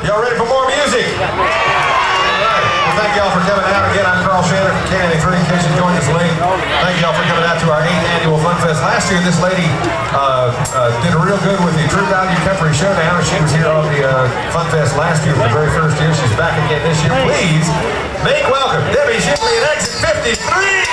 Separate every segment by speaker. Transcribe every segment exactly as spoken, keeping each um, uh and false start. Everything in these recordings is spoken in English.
Speaker 1: Y'all ready for more music? All right. Well, thank y'all for coming out. Again, I'm Carl Shannon from K ninety-three, in case you joined us late. Thank y'all for coming out to our eighth annual Fun Fest. Last year, this lady uh, uh, did real good with the True Value Country Showdown. She was here on the uh, Fun Fest last year for the very first year. She's back again this year. Please make welcome Mike Shipley at Exit fifty-three.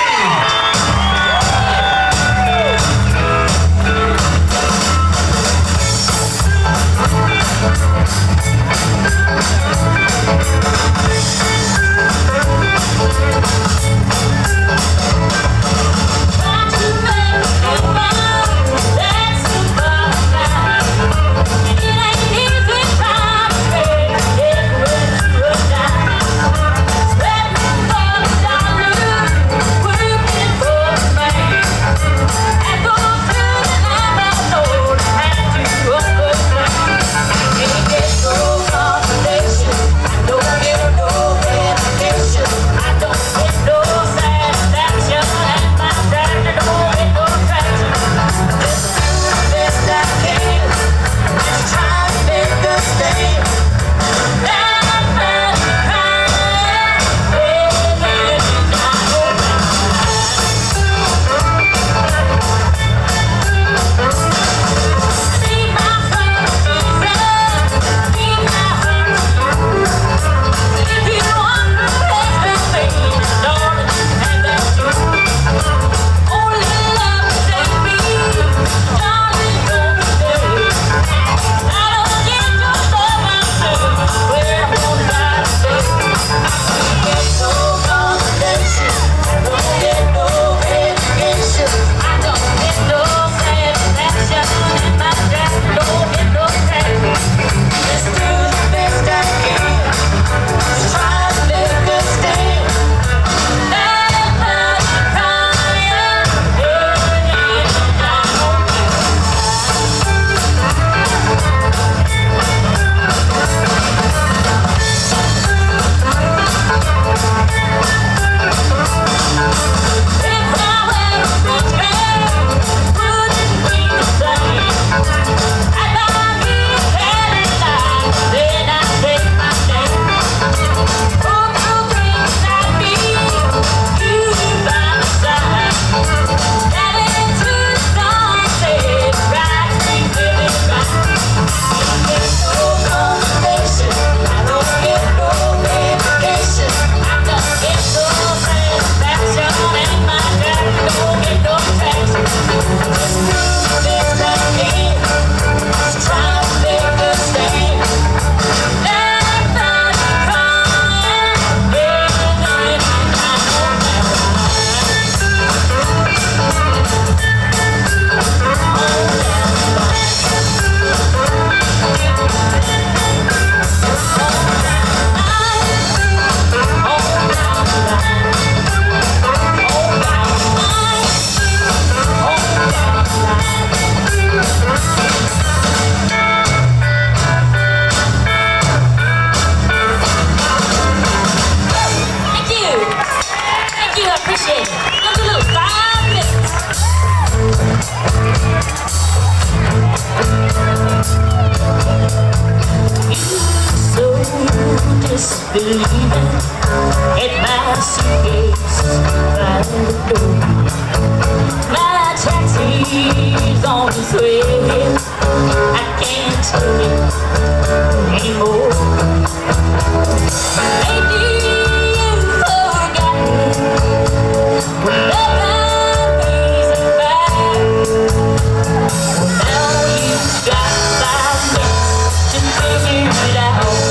Speaker 2: Believing at my suitcase by the door. My taxi's on its way. I can't take it anymore. Maybe you've forgotten when love pays it back. Well, now you've got five minutes to figure it out.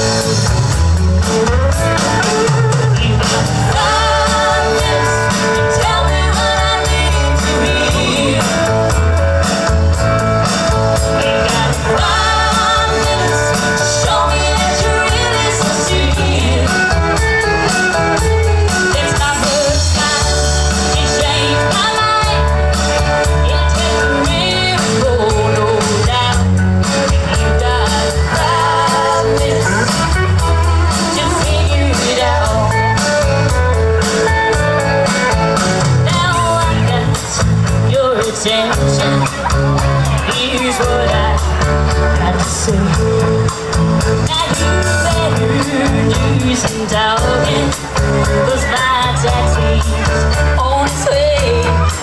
Speaker 2: Here's what I have to say. Now you do some talking, 'cause my taxi's on its way.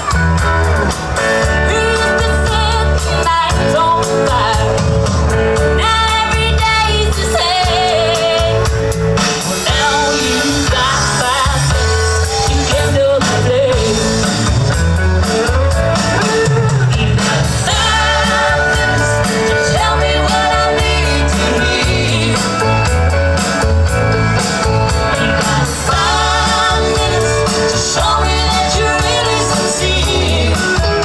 Speaker 2: Who's to set the nights on fire? Not every day's the same. Well, now you got five minutes to kindle the flame. You got five minutes to tell me what I need to hear. You got five minutes to show me that you're really sincere.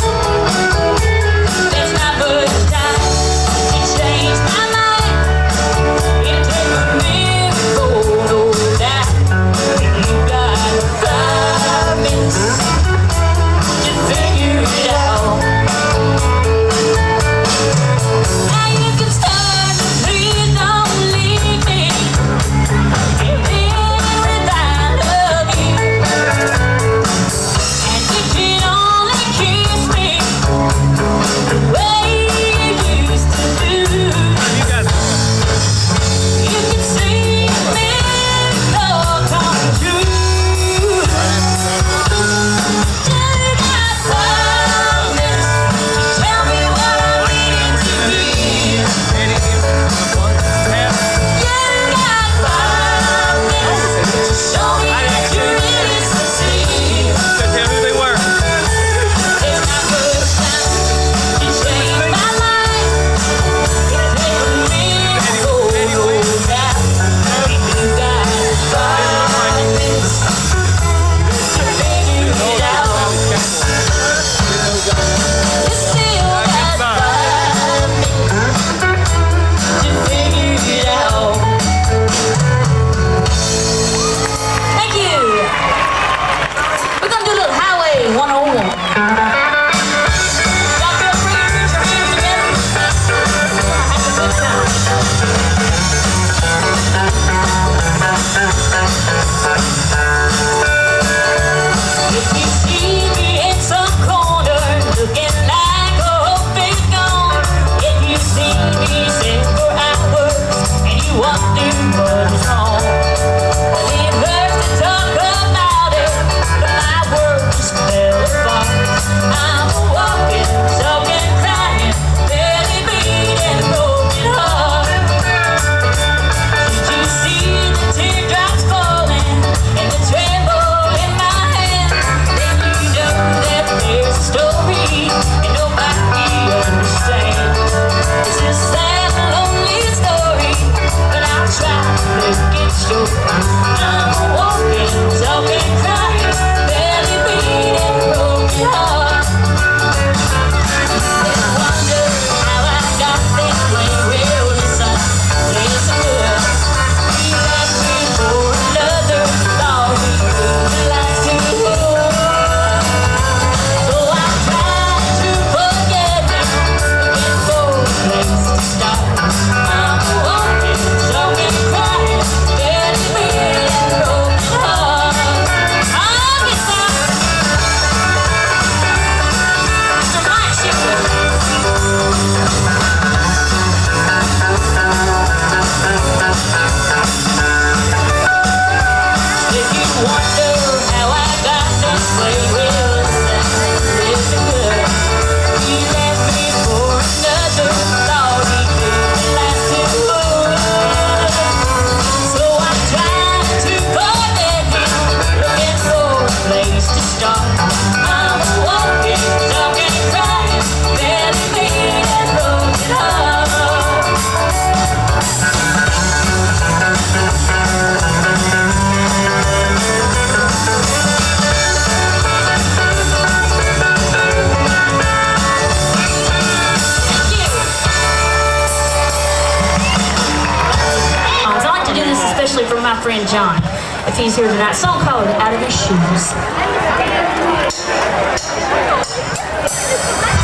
Speaker 2: There's not much time to change my mind. It takes a miracle, no doubt. You got five minutes to figure it out. Now you can start, but please don't leave me. Give me every line of you. And you can only kiss me the way you used to do. You can see me love come true. You got five minutes to tell me what I need to hear. You got five minutes to show me that you're really sincere. There's not much time to change my mind. It takes a miracle, no doubt. You got five minutes to figure it out. You still got five minutes to figure it out. Thank you. We're gonna do a little Highway one oh one. Y'all feel free to put your hands together. Have a good time. If you see me in some corner looking like a hope is gone, if you see me sit for hours and you wonder what is wrong, well, it hurts to talk about it, but my world just fell apart. I'm a walking, talking, crying, barely beating, broken heart. Did you see the teardrops falling and the tremble in my hand? Then you know that there's a story and nobody understands. It's a sad, lonely story, but I'll try to make it short. I'm a walking, talking, crying, barely beating, broken heart. They wonder how I got this way. Well, listen, listen good. You left me for another, thought we could last too long. So I tried to forget you, looking for a place to start. I'm a walking, talking, crying, barely beating, broken heart. I'll get down. Mister Mike Shipley. If you wonder how I got this way, well, listen, listen good. You left me for another, thought we could last too long. So I tried to forget you, looking for a place to start. I'm a walking, talking, crying, barely beating, broken heart. Thank you. I like to do this especially for my friend John, if he's here tonight. Song called Out of His Shoes.